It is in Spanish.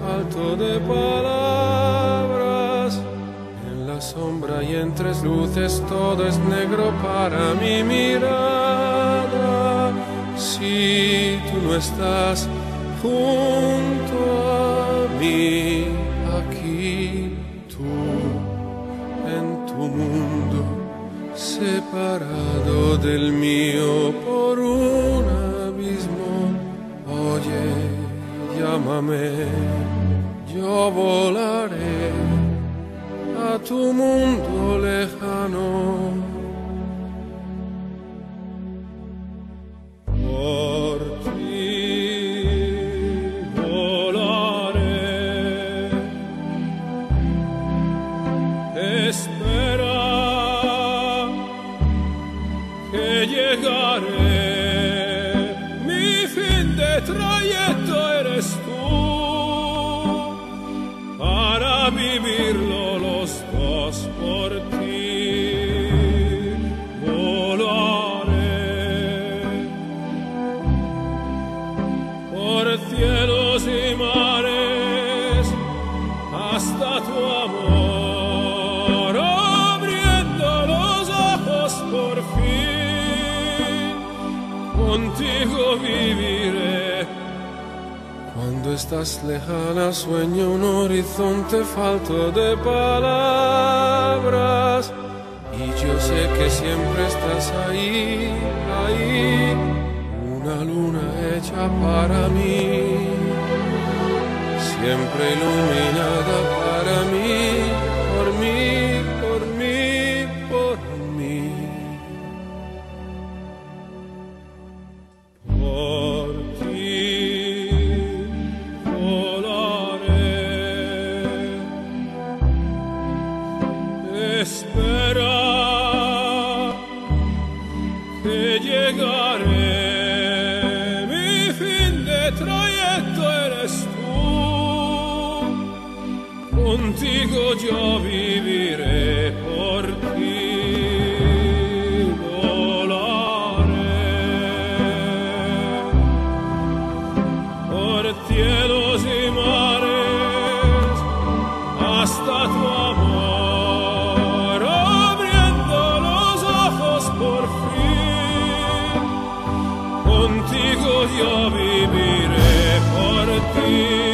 falto de palabras. En la sombra y en tres luces todo es negro para mi mirada. Si tú no estás junto a mí, aquí tú en tu mundo, separado del mío por un abismo. Oye, llámame, yo volaré a tu mundo lejano. Por ti volaré, espera que llegaré. Mi fin de trayecto eres tú, para vivirlo los dos por ti. Volaré por cielos y mares hasta tu amor, abriendo los ojos por fin. Contigo viviré. Cuando estás lejana sueño un horizonte falto de palabras, y yo sé que siempre estás ahí, ahí, una luna hecha para mí, siempre iluminada para mí, por mí, por mí, por mí. Por ti espera que llegaré. Mi fin de trayecto eres tú, contigo yo viviré por ti. Volaré por cielos y mares hasta tu amor, por fin, contigo yo viviré por ti.